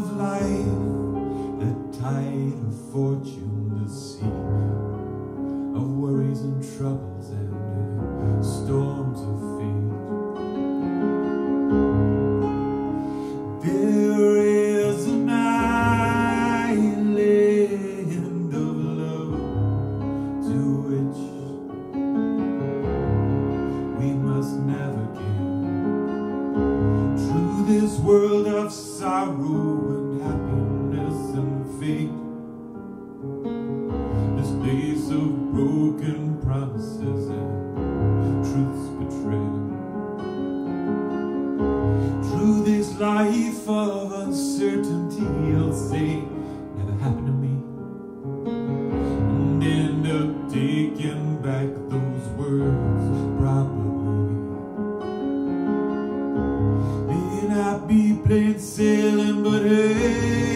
of life, the tide of fortune, the sea of worries and troubles and storms of fate. There is an island of love to which we must navigate through this world of sorrow and happiness and fate. This place of broken promises and truths betrayed. Through this life of uncertainty, I'll say, never happened to me, and end up taking back those words, probably. May not be plain sailing, but hey,